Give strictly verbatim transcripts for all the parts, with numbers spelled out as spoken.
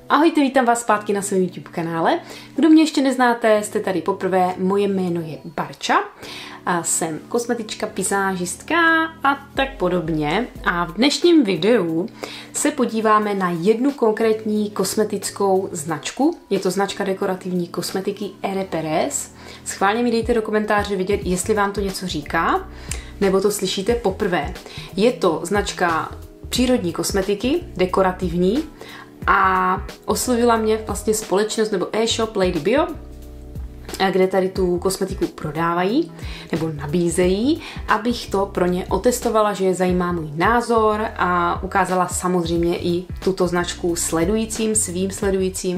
Ahojte, vítám vás zpátky na svém YouTube kanále. Kdo mě ještě neznáte, jste tady poprvé, moje jméno je Barča. A jsem kosmetička, vizážistka a tak podobně. A v dnešním videu se podíváme na jednu konkrétní kosmetickou značku. Je to značka dekorativní kosmetiky Ere Perez. Schválně mi dejte do komentáře vidět, jestli vám to něco říká, nebo to slyšíte poprvé. Je to značka přírodní kosmetiky, dekorativní, a oslovila mě vlastně společnost nebo e-shop Lady Bio, kde tady tu kosmetiku prodávají nebo nabízejí, abych to pro ně otestovala, že je zajímá můj názor, a ukázala samozřejmě i tuto značku sledujícím, svým sledujícím,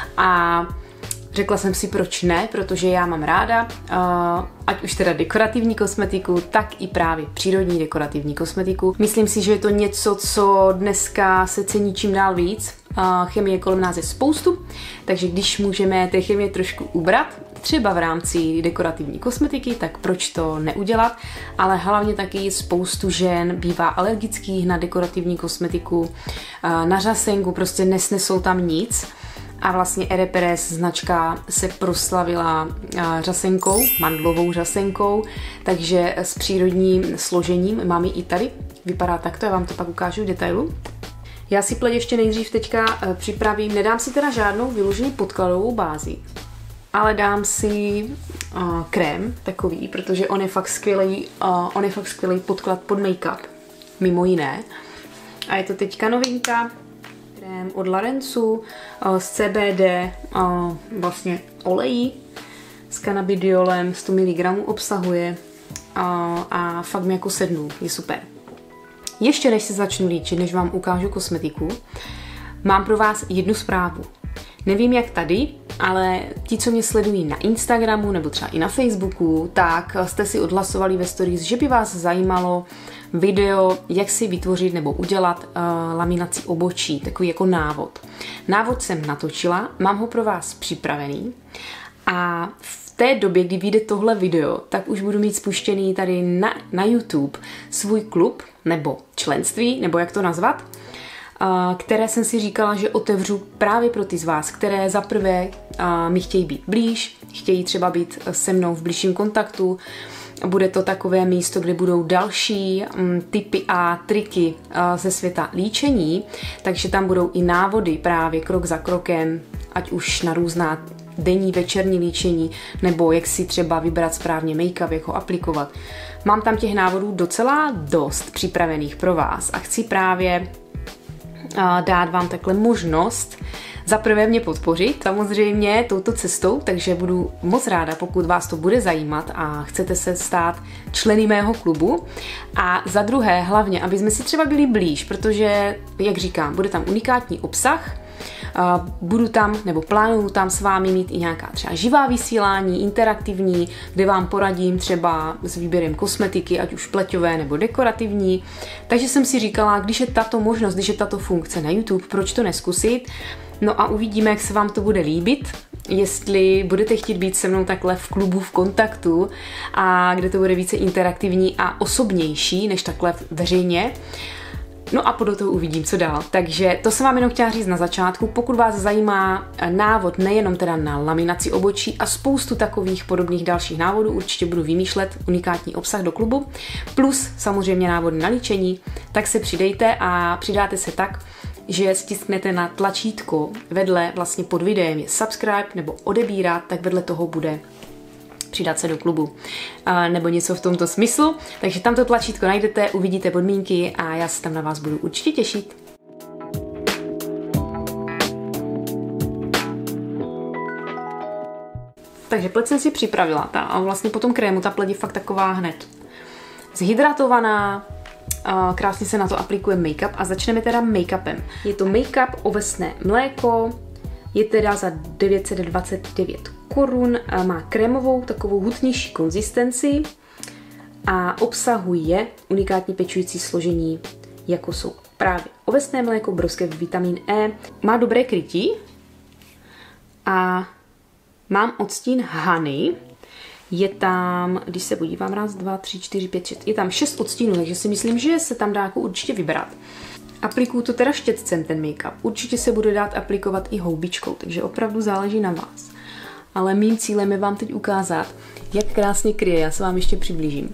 a řekla jsem si, proč ne, protože já mám ráda, ať už teda dekorativní kosmetiku, tak i právě přírodní dekorativní kosmetiku. Myslím si, že je to něco, co dneska se cení čím dál víc. Chemie kolem nás je spoustu, takže když můžeme té chemie trošku ubrat, třeba v rámci dekorativní kosmetiky, tak proč to neudělat, ale hlavně taky spoustu žen bývá alergických na dekorativní kosmetiku, na řasenku, prostě nesnesou tam nic. A vlastně Ere Perez značka se proslavila řasenkou, mandlovou řasenkou, takže s přírodním složením mám ji i tady. Vypadá takto, já vám to pak ukážu v detailu. Já si pleť ještě nejdřív teďka připravím, nedám si teda žádnou vyloženě podkladovou bázi, ale dám si uh, krém takový, protože on je fakt skvělý, uh, on je fakt skvělý podklad pod make-up, mimo jiné. A je to teďka novinka, krém od Larencu uh, z C B D, uh, vlastně olejí s cannabidiolem, sto miligramů obsahuje, uh, a fakt mi jako sednul, je super. Ještě než se začnu líčit, než vám ukážu kosmetiku, mám pro vás jednu zprávu. Nevím jak tady, ale ti, co mě sledují na Instagramu nebo třeba i na Facebooku, tak jste si odhlasovali ve stories, že by vás zajímalo video, jak si vytvořit nebo udělat uh, laminaci obočí, takový jako návod. Návod jsem natočila, mám ho pro vás připravený, a v té době, kdy vyjde tohle video, tak už budu mít spuštěný tady na, na YouTube svůj klub nebo členství, nebo jak to nazvat, které jsem si říkala, že otevřu právě pro ty z vás, které zaprvé mi chtějí být blíž, chtějí třeba být se mnou v blížším kontaktu. Bude to takové místo, kde budou další tipy a triky ze světa líčení, takže tam budou i návody právě krok za krokem, ať už na různá denní, večerní líčení, nebo jak si třeba vybrat správně make-up, jak ho aplikovat. Mám tam těch návodů docela dost připravených pro vás a chci právě dát vám takhle možnost za prvé mě podpořit samozřejmě touto cestou, takže budu moc ráda, pokud vás to bude zajímat a chcete se stát členy mého klubu. A za druhé hlavně, aby jsme si třeba byli blíž, protože, jak říkám, bude tam unikátní obsah. Budu tam, nebo plánuju tam s vámi mít i nějaká třeba živá vysílání, interaktivní, kde vám poradím třeba s výběrem kosmetiky, ať už pleťové nebo dekorativní. Takže jsem si říkala, když je tato možnost, když je tato funkce na YouTube, proč to neskusit? No a uvidíme, jak se vám to bude líbit, jestli budete chtít být se mnou takhle v klubu, v kontaktu, a kde to bude více interaktivní a osobnější, než takhle veřejně. No a podle toho uvidím, co dál. Takže to jsem vám jenom chtěla říct na začátku. Pokud vás zajímá návod nejenom teda na laminaci obočí a spoustu takových podobných dalších návodů, určitě budu vymýšlet unikátní obsah do klubu, plus samozřejmě návody na líčení, tak se přidejte a přidáte se tak, že stisknete na tlačítko vedle, vlastně pod videem je subscribe nebo odebírat, tak vedle toho bude přidat se do klubu, a nebo něco v tomto smyslu. Takže tam to tlačítko najdete, uvidíte podmínky a já se tam na vás budu určitě těšit. Takže pleť jsem si připravila, ta, a vlastně po tom krému ta pleť je fakt taková hned zhydratovaná, krásně se na to aplikuje make-up a začneme teda make-upem. Je to make-up ovesné mléko, je teda za devět set dvacet devět korun, má krémovou takovou hutnější konzistenci a obsahuje unikátní pečující složení, jako jsou právě ovesné mléko, broskev, vitamin E, má dobré krytí a mám odstín Honey. Je tam, když se podívám, raz, dva, tři, čtyři, pět, šest, je tam šest odstínů, takže si myslím, že se tam dá jako určitě vybrat. Aplikuju to teda štětcem ten make-up. Určitě se bude dát aplikovat i houbičkou, takže opravdu záleží na vás. Ale mým cílem je vám teď ukázat, jak krásně kryje. Já se vám ještě přiblížím.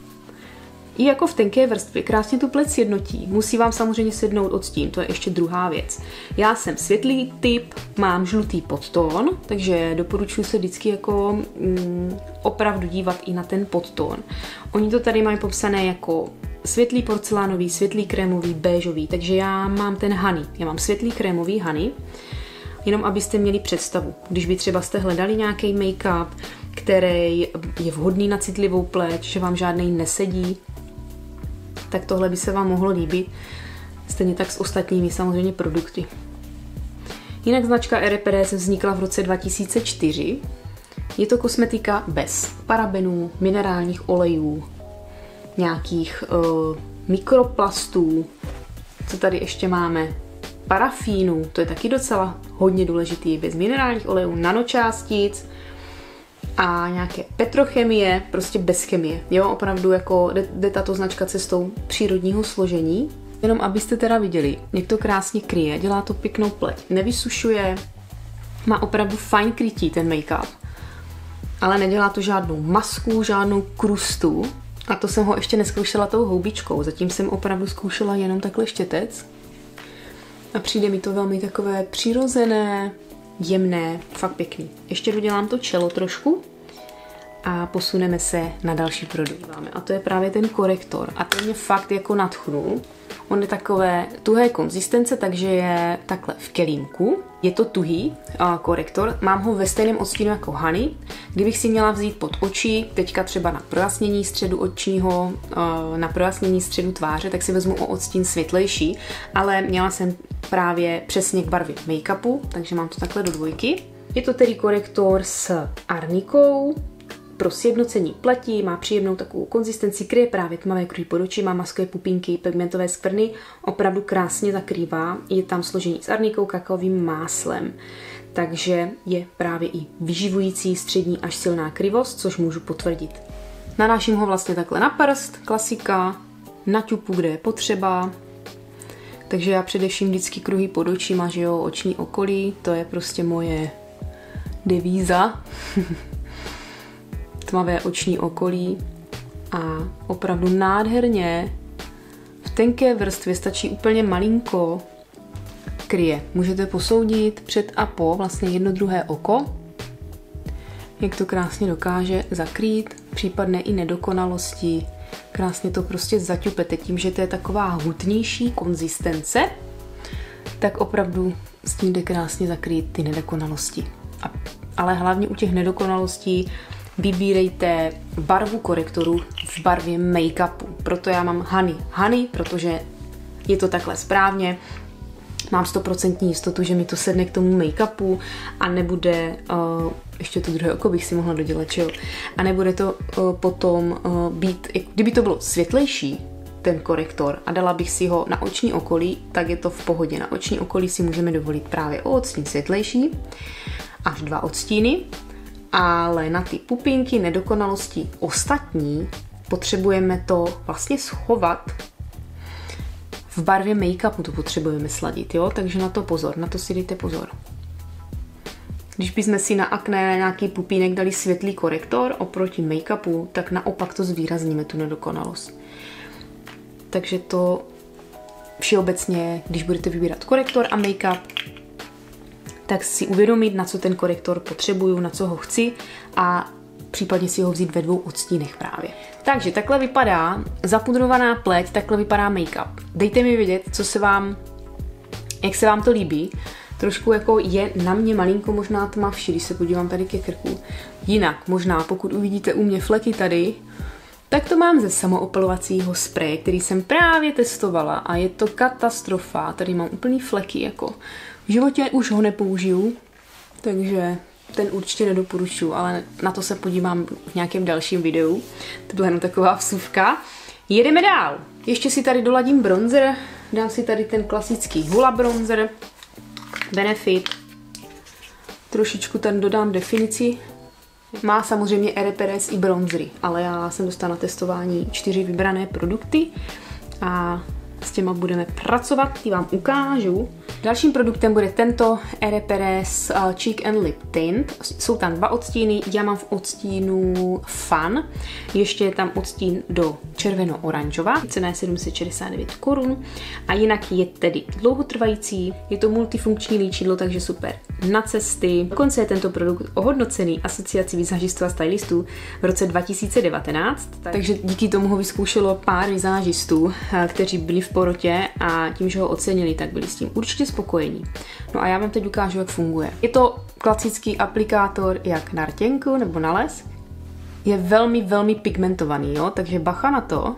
I jako v tenké vrstvě krásně tu pleť sjednotí. Musí vám samozřejmě sednout odstín, to je ještě druhá věc. Já jsem světlý typ, mám žlutý podtón, takže doporučuji se vždycky jako mm, opravdu dívat i na ten podtón. Oni to tady mají popsané jako světlý porcelánový, světlý krémový, béžový, takže já mám ten honey. Já mám světlý krémový honey, jenom abyste měli představu. Když by třeba jste hledali nějaký make-up, který je vhodný na citlivou pleť, že vám žádnej nesedí, tak tohle by se vám mohlo líbit. Stejně tak s ostatními samozřejmě produkty. Jinak značka R P R vznikla v roce dva tisíce čtyři. Je to kosmetika bez parabenů, minerálních olejů, nějakých uh, mikroplastů. Co tady ještě máme? Parafínů, to je taky docela hodně důležitý, bez minerálních olejů, nanočástic a nějaké petrochemie, prostě bez chemie. Jo, opravdu jako jde, jde tato značka cestou přírodního složení. Jenom abyste teda viděli, jak to krásně kryje, dělá to pěknou pleť, nevysušuje, má opravdu fajn krytí ten make-up, ale nedělá to žádnou masku, žádnou krustu. A to jsem ho ještě neskoušela tou houbičkou, zatím jsem opravdu zkoušela jenom takhle štětec. A přijde mi to velmi takové přirozené, jemné, fakt pěkný. Ještě dodělám to čelo trošku a posuneme se na další produkt. A to je právě ten korektor. A ten mě fakt jako nadchnul. On je takové tuhé konzistence, takže je takhle v kelímku. Je to tuhý uh, korektor. Mám ho ve stejném odstínu jako honey. Kdybych si měla vzít pod oči, teďka třeba na projasnění středu očního, uh, na projasnění středu tváře, tak si vezmu o odstín světlejší, ale měla jsem právě přesně k barvě make-upu, takže mám to takhle do dvojky. Je to tedy korektor s arnikou, pro sjednocení pleti, má příjemnou takovou konzistenci, kryje právě tmavé kruhy pod očima, maskuje pupínky, pigmentové skvrny, opravdu krásně zakrývá. Je tam složení s arnikou, kakaovým máslem, takže je právě i vyživující střední až silná kryvost, což můžu potvrdit. Nanáším ho vlastně takhle na prst, klasika, na ťupu, kde je potřeba. Takže já především vždycky kruhy pod očima, že jo, oční okolí, to je prostě moje devíza. Tmavé oční okolí a opravdu nádherně v tenké vrstvě stačí úplně malinko kryje. Můžete posoudit před a po vlastně jedno druhé oko, jak to krásně dokáže zakrýt, případné i nedokonalosti. Krásně to prostě zaťupete tím, že to je taková hutnější konzistence, tak opravdu s tím jde krásně zakrýt ty nedokonalosti. A, ale hlavně u těch nedokonalostí vybírejte barvu korektoru v barvě make-upu. Proto já mám honey. Honey, protože je to takhle správně. Mám sto procent jistotu, že mi to sedne k tomu make-upu a nebude, uh, ještě to druhé oko bych si mohla dodělat, čo? A nebude to uh, potom uh, být, kdyby to bylo světlejší, ten korektor, a dala bych si ho na oční okolí, tak je to v pohodě. Na oční okolí si můžeme dovolit právě o odstín světlejší, až dva odstíny. Ale na ty pupínky, nedokonalosti ostatní potřebujeme to vlastně schovat v barvě make-upu, to potřebujeme sladit, jo? Takže na to pozor, na to si dejte pozor. Když bychom si na akné na nějaký pupínek dali světlý korektor oproti make-upu, tak naopak to zvýrazníme, tu nedokonalost. Takže to všeobecně, když budete vybírat korektor a make-up, tak si uvědomit, na co ten korektor potřebuju, na co ho chci a případně si ho vzít ve dvou odstínech právě. Takže takhle vypadá zapudrovaná pleť, takhle vypadá make-up. Dejte mi vědět, co se vám, jak se vám to líbí. Trošku jako je na mě malinko možná tmavší, když se podívám tady ke krku. Jinak možná, pokud uvidíte u mě fleky tady, tak to mám ze samoopalovacího spreje, který jsem právě testovala a je to katastrofa. Tady mám úplný fleky jako. V životě už ho nepoužiju, takže ten určitě nedoporučuji, ale na to se podívám v nějakém dalším videu. To byla jenom taková vsuvka. Jedeme dál. Ještě si tady doladím bronzer. Dám si tady ten klasický Hoola bronzer. Benefit. Trošičku tam dodám definici. Má samozřejmě R P R S i bronzery, ale já jsem dostala na testování čtyři vybrané produkty a s těma budeme pracovat, ty vám ukážu. Dalším produktem bude tento Ere Perez Cheek and Lip Tint. Jsou tam dva odstíny, já mám v odstínu Fun, ještě je tam odstín do červeno-oranžová, cena je sedm set šedesát devět korun a jinak je tedy dlouhotrvající, je to multifunkční líčidlo, takže super na cesty. Dokonce je tento produkt ohodnocený asociací vizážistů a stylistů v roce dva tisíce devatenáct, takže díky tomu ho vyzkoušelo pár vizážistů, kteří byli v porotě a tím, že ho ocenili, tak byli s tím určitě spokojení. No a já vám teď ukážu, jak funguje. Je to klasický aplikátor jak na rtěnku nebo na les. Je velmi, velmi pigmentovaný, jo? Takže bacha na to.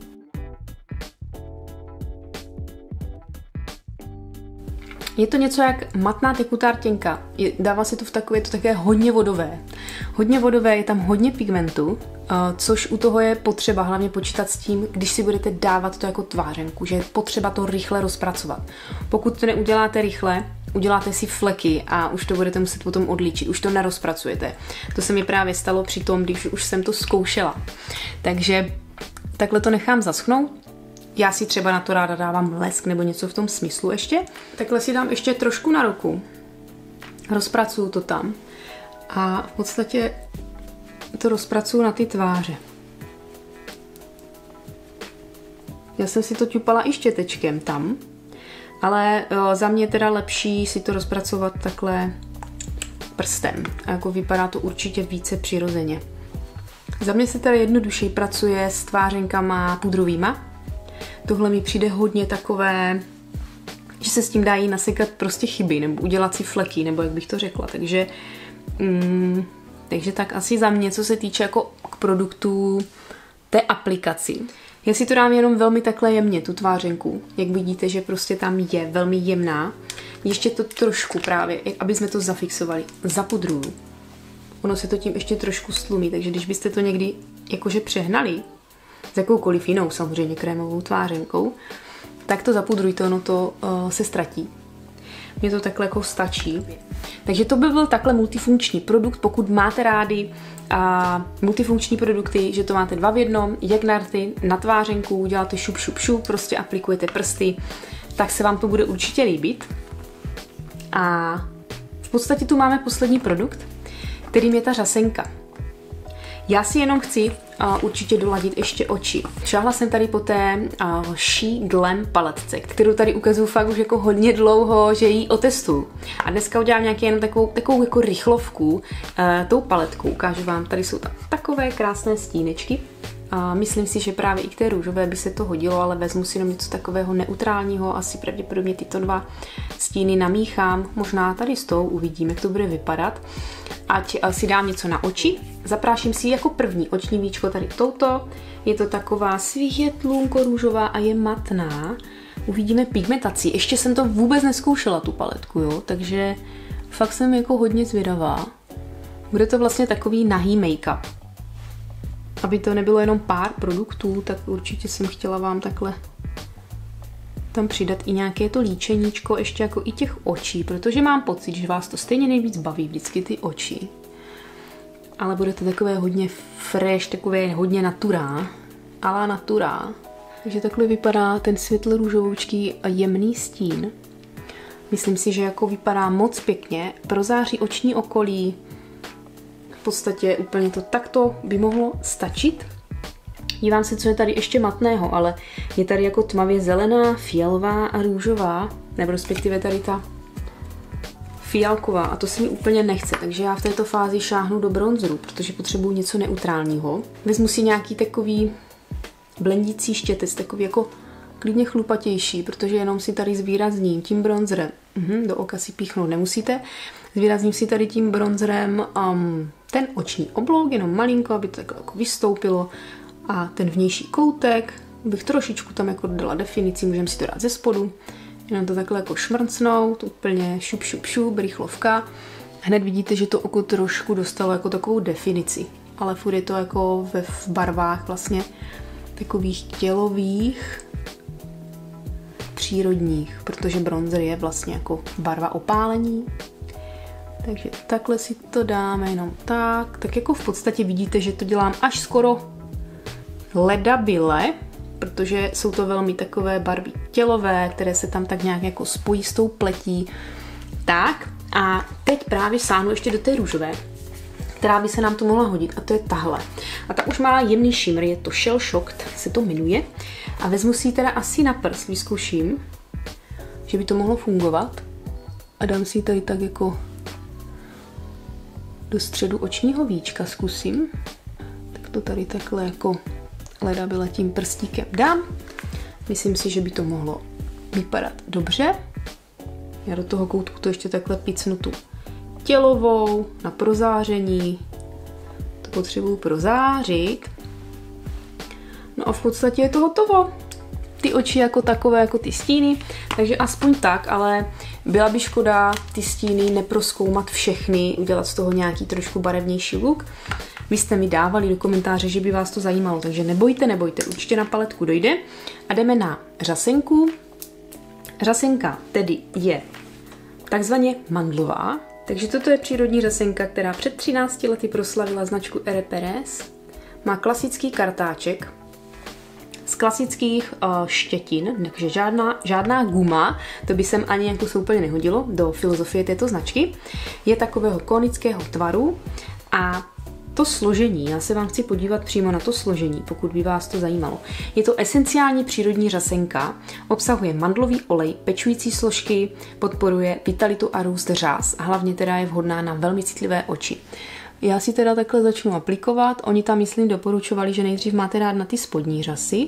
Je to něco jak matná tekutá rtěnka. Je, dává se to v takové, je to také hodně vodové. Hodně vodové, je tam hodně pigmentu, uh, což u toho je potřeba hlavně počítat s tím, když si budete dávat to jako tvářenku, že je potřeba to rychle rozpracovat. Pokud to neuděláte rychle, uděláte si fleky a už to budete muset potom odlíčit, už to nerozpracujete. To se mi právě stalo při tom, když už jsem to zkoušela. Takže takhle to nechám zaschnout. Já si třeba na to ráda dávám lesk nebo něco v tom smyslu ještě. Takhle si dám ještě trošku na ruku. Rozpracuju to tam. A v podstatě to rozpracuju na ty tváře. Já jsem si to ťupala i štětečkem tam. Ale jo, za mě teda lepší si to rozpracovat takhle prstem. A jako vypadá to určitě více přirozeně. Za mě se teda jednodušeji pracuje s tvářenkama pudrovýma. Tohle mi přijde hodně takové, že se s tím dají nasekat prostě chyby, nebo udělat si fleky, nebo jak bych to řekla. Takže, mm, takže tak asi za mě, co se týče jako k produktu té aplikaci. Já si to dám jenom velmi takhle jemně, tu tvářenku. Jak vidíte, že prostě tam je velmi jemná. Ještě to trošku právě, aby jsme to zafixovali, zapudruju. Ono se to tím ještě trošku stlumí, takže když byste to někdy jakože přehnali, s jakoukoliv jinou samozřejmě krémovou tvářenkou, tak to zapudrujte, ono to uh, se ztratí. Mně to takhle jako stačí. Takže to by byl takhle multifunkční produkt, pokud máte rádi a multifunkční produkty, že to máte dva v jednom, jak na rty, na tvářenku, děláte šup, šup, šup, prostě aplikujete prsty, tak se vám to bude určitě líbit. A v podstatě tu máme poslední produkt, kterým je ta řasenka. Já si jenom chci uh, určitě doladit ještě oči. Šáhla jsem tady po té uh, She Glam paletce, kterou tady ukazuju fakt už jako hodně dlouho, že ji otestuju. A dneska udělám nějaký jenom takovou, takovou jako rychlovku uh, tou paletkou. Ukážu vám, tady jsou tam takové krásné stínečky. Uh, myslím si, že právě i k té růžové by se to hodilo, ale vezmu si jenom něco takového neutrálního. Asi pravděpodobně tyto dva stíny namíchám. Možná tady s tou uvidím, jak to bude vypadat. Ať si dám něco na oči. Zapráším si jako první oční víčko tady touto. Je to taková světlunko růžová a je matná. Uvidíme pigmentaci. Ještě jsem to vůbec neskoušela, tu paletku, jo? Takže fakt jsem jako hodně zvědavá. Bude to vlastně takový nahý make-up. Aby to nebylo jenom pár produktů, tak určitě jsem chtěla vám takhle tam přidat i nějaké to líčeníčko, ještě jako i těch očí, protože mám pocit, že vás to stejně nejvíc baví vždycky ty oči. Ale bude to takové hodně fresh, takové hodně naturá, ala naturá. Takže takhle vypadá ten světle růžovoučký a jemný stín. Myslím si, že jako vypadá moc pěkně, prozáří oční okolí. V podstatě úplně to takto by mohlo stačit. Dívám se, co je tady ještě matného, ale je tady jako tmavě zelená, fialová a růžová, nebo respektive tady ta fialková a to se mi úplně nechce, takže já v této fázi šáhnu do bronzeru, protože potřebuji něco neutrálního. Vezmu si nějaký takový blendící štětec, takový jako klidně chlupatější, protože jenom si tady zvýrazním tím bronzerem. Mhm, do oka si píchnout nemusíte. Zvýrazním si tady tím bronzerem um, ten oční oblouk, jenom malinko, aby to takhle jako vystoupilo. A ten vnější koutek bych trošičku tam jako dala definici, můžeme si to dát ze spodu. Jenom to takhle jako šmrncnout, úplně šup, šup, šup, rychlovka. Hned vidíte, že to oko trošku dostalo jako takovou definici. Ale furt je to jako ve v barvách vlastně takových tělových, přírodních, protože bronzer je vlastně jako barva opálení. Takže takhle si to dáme jenom tak. Tak jako v podstatě vidíte, že to dělám až skoro ledabyle, protože jsou to velmi takové barvy tělové, které se tam tak nějak jako spojí s tou pletí. Tak a teď právě sáhnu ještě do té růžové, která by se nám to mohla hodit, a to je tahle. A ta už má jemný šimr, je to Shell Shocked, se to jmenuje. A vezmu si ji teda asi na prst, vyzkouším, že by to mohlo fungovat. A dám si ji tady tak jako do středu očního víčka, zkusím. Tak to tady takhle jako ledabyle tím prstíkem dám. Myslím si, že by to mohlo vypadat dobře. Já do toho koutku to ještě takhle picnu tu tělovou na prozáření. To potřebuju prozářit. No a v podstatě je to hotovo. Ty oči jako takové, jako ty stíny, takže aspoň tak, ale byla by škoda ty stíny neprozkoumat všechny, udělat z toho nějaký trošku barevnější look. Vy jste mi dávali do komentáře, že by vás to zajímalo, takže nebojte, nebojte, určitě na paletku dojde. A jdeme na řasenku. Řasenka tedy je takzvaně mandlová, takže toto je přírodní řasenka, která před třinácti lety proslavila značku Ere Perez. Má klasický kartáček z klasických uh, štětin, takže žádná, žádná guma, to by sem ani jako se úplně nehodilo do filozofie této značky. Je takového konického tvaru a to složení, já se vám chci podívat přímo na to složení, pokud by vás to zajímalo. Je to esenciální přírodní řasenka, obsahuje mandlový olej, pečující složky, podporuje vitalitu a růst řas a hlavně teda je vhodná na velmi citlivé oči. Já si teda takhle začnu aplikovat, oni tam myslím doporučovali, že nejdřív máte dát na ty spodní řasy.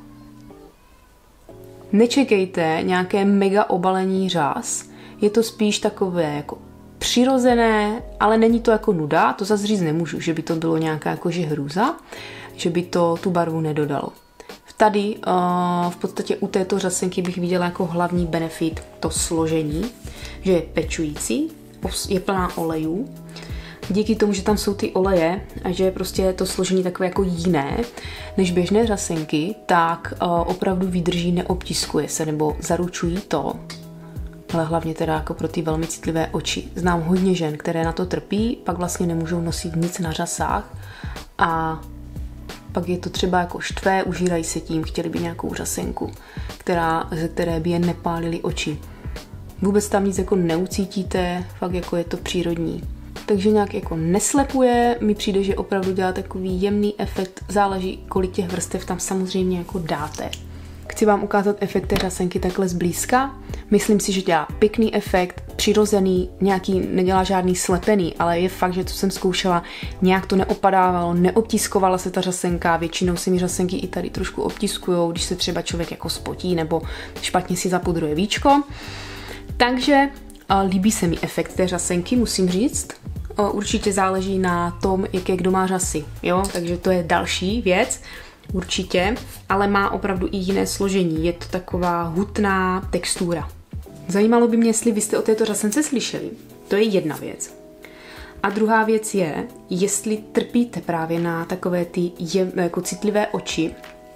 Nečekejte nějaké mega obalení řas, je to spíš takové jako přirozené, ale není to jako nuda, to zase říct nemůžu, že by to bylo nějaká jakože hrůza, že by to tu barvu nedodalo. Tady uh, v podstatě u této řasenky bych viděla jako hlavní benefit to složení, že je pečující, je plná olejů. Díky tomu, že tam jsou ty oleje a že je prostě to složení takové jako jiné než běžné řasenky, tak uh, opravdu vydrží, neobtiskuje se, nebo zaručují to, ale hlavně teda jako pro ty velmi citlivé oči. Znám hodně žen, které na to trpí, pak vlastně nemůžou nosit nic na řasách a pak je to třeba jako štvé, užírají se tím, chtěli by nějakou řasenku, která, ze které by jen nepálily oči. Vůbec tam nic jako neucítíte, fakt jako je to přírodní. Takže nějak jako neslepuje, mi přijde, že opravdu dělá takový jemný efekt, záleží, kolik těch vrstev tam samozřejmě jako dáte. Chci vám ukázat efekt té řasenky takhle zblízka. Myslím si, že dělá pěkný efekt, přirozený, nějaký, nedělá žádný slepený, ale je fakt, že to jsem zkoušela, nějak to neopadávalo, neobtiskovala se ta řasenka, většinou si mi řasenky i tady trošku obtiskujou, když se třeba člověk jako spotí nebo špatně si zapudruje víčko. Takže líbí se mi efekt té řasenky, musím říct. Určitě záleží na tom, jaké kdo má řasy, jo, takže to je další věc. Určitě, ale má opravdu i jiné složení. Je to taková hutná textura. Zajímalo by mě, jestli vy jste o této řasence slyšeli. To je jedna věc. A druhá věc je, jestli trpíte právě na takové ty je, jako citlivé oči,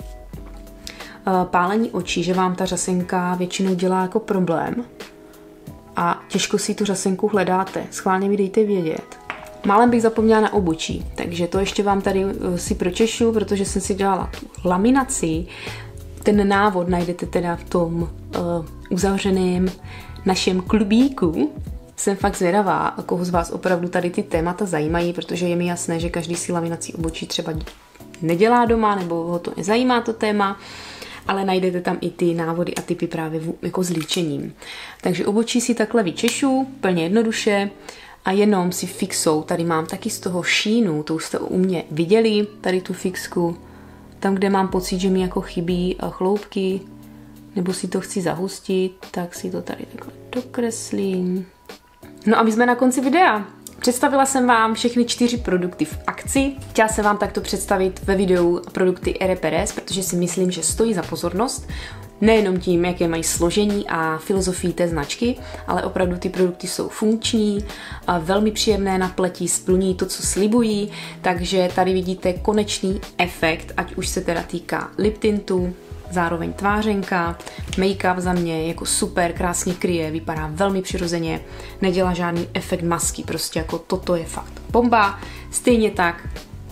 pálení očí, že vám ta řasenka většinou dělá jako problém a těžko si tu řasenku hledáte. Schválně mi dejte vědět. Málem bych zapomněla na obočí, takže to ještě vám tady si pročešu, protože jsem si dělala tu laminaci. Ten návod najdete teda v tom uh, uzavřeném našem klubíku. Jsem fakt zvědavá, koho z vás opravdu tady ty témata zajímají, protože je mi jasné, že každý si laminací obočí třeba nedělá doma, nebo ho to nezajímá to téma, ale najdete tam i ty návody a typy právě jako s líčením. Takže obočí si takhle vyčešu, plně jednoduše, a jenom si fixou, tady mám taky z toho šínu, to už jste u mě viděli, tady tu fixku, tam, kde mám pocit, že mi jako chybí chloupky, nebo si to chci zahustit, tak si to tady takhle dokreslím. No a my jsme na konci videa. Představila jsem vám všechny čtyři produkty v akci. Chtěla jsem vám takto představit ve videu produkty Ere Perez, protože si myslím, že stojí za pozornost. Nejenom tím, jaké mají složení a filozofii té značky, ale opravdu ty produkty jsou funkční, a velmi příjemné na pleti, splní to, co slibují, takže tady vidíte konečný efekt, ať už se teda týká lip tintu, zároveň tvářenka, make-up za mě jako super, krásně kryje, vypadá velmi přirozeně, nedělá žádný efekt masky, prostě jako toto je fakt bomba. Stejně tak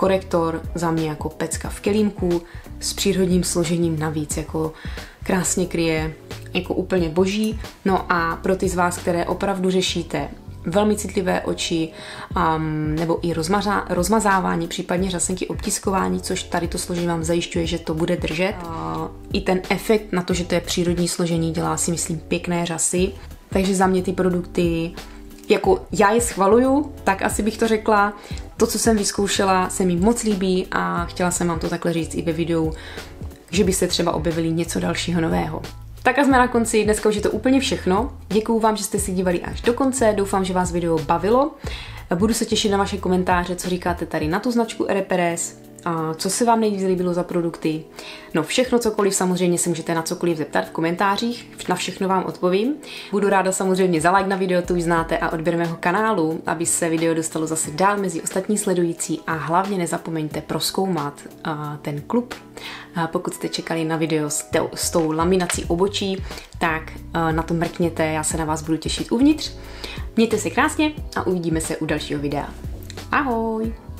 korektor za mě jako pecka v kelímku s přírodním složením navíc, jako krásně kryje, jako úplně boží. No a pro ty z vás, které opravdu řešíte velmi citlivé oči um, nebo i rozmaza, rozmazávání, případně řasenky obtiskování, což tady to složení vám zajišťuje, že to bude držet. Uh, I ten efekt na to, že to je přírodní složení, dělá si myslím pěkné řasy. Takže za mě ty produkty, jako já je schvaluju, tak asi bych to řekla. To, co jsem vyzkoušela, se mi moc líbí a chtěla jsem vám to takhle říct i ve videu, že byste třeba objevili něco dalšího nového. Tak a jsme na konci, dneska už je to úplně všechno. Děkuju vám, že jste si dívali až do konce, doufám, že vás video bavilo. Budu se těšit na vaše komentáře, co říkáte tady na tu značku Aeropress, a co se vám nejvíc líbilo za produkty. No všechno, cokoliv, samozřejmě se můžete na cokoliv zeptat v komentářích, na všechno vám odpovím. Budu ráda samozřejmě za like na video, to už znáte, a odběr mého kanálu, aby se video dostalo zase dál mezi ostatní sledující, a hlavně nezapomeňte prozkoumat a, ten klub. A pokud jste čekali na video s, te, s tou laminací obočí, tak a, na to mrkněte, já se na vás budu těšit uvnitř. Mějte se krásně a uvidíme se u dalšího videa. Ahoj!